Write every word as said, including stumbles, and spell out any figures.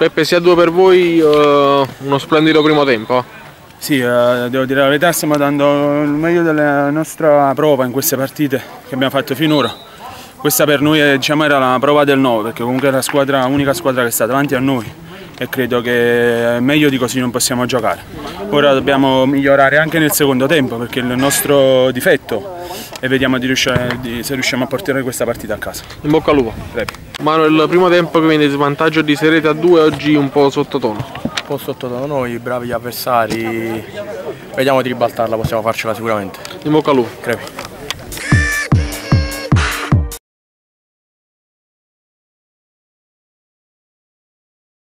Peppe, sia due per voi uh, uno splendido primo tempo. Sì, eh, devo dire la verità, stiamo dando il meglio della nostra prova in queste partite che abbiamo fatto finora. Questa per noi diciamo, era la prova del nove, perché comunque è la squadra, unica squadra che sta davanti a noi e credo che meglio di così non possiamo giocare. Ora dobbiamo migliorare anche nel secondo tempo, perché è il nostro difetto, e vediamo di riuscire, di, se riusciamo a portare questa partita a casa. In bocca al lupo. Prego. Manu, il primo tempo che viene di svantaggio di Serete a due, oggi un po' sottotono. Un po' sottotono noi, bravi gli avversari, vediamo di ribaltarla, possiamo farcela sicuramente. In bocca al lupo. Crepi.